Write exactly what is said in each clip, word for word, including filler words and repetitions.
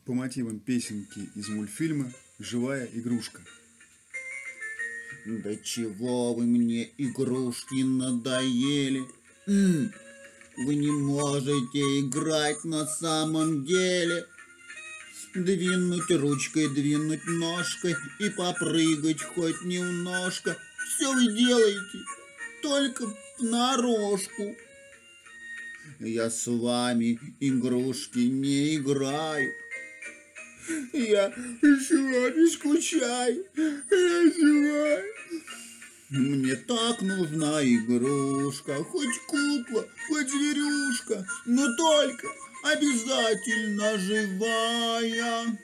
по мотивам песенки из мультфильма «Живая игрушка». Да чего вы мне, игрушки, надоели? М, Вы не можете играть на самом деле. Двинуть ручкой, двинуть ножкой и попрыгать хоть немножко. Все вы делаете только понарошку. Я с вами, игрушки, не играю. Я с вами скучаю, я зеваю. Мне так нужна игрушка, хоть кукла, хоть зверюшка, но только обязательно живая.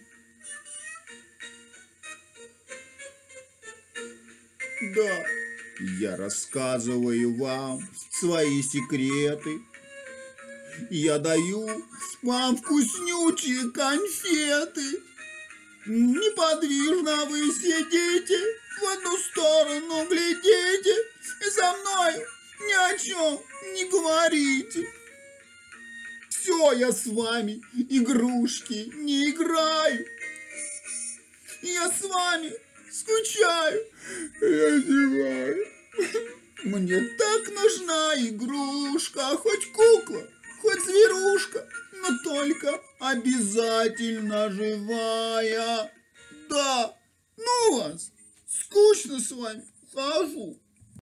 Да, я рассказываю вам свои секреты. Я даю вам вкуснючие конфеты. Неподвижно вы сидите, в одну сторону глядите и со мной ни о чем не говорите. Все, я с вами, игрушки, не играю. Я с вами скучаю, я зеваю. Мне так нужна игрушка, хоть кукла, хоть зверушка, но только обязательно живая. Да, ну вас, скучно с вами, хожу.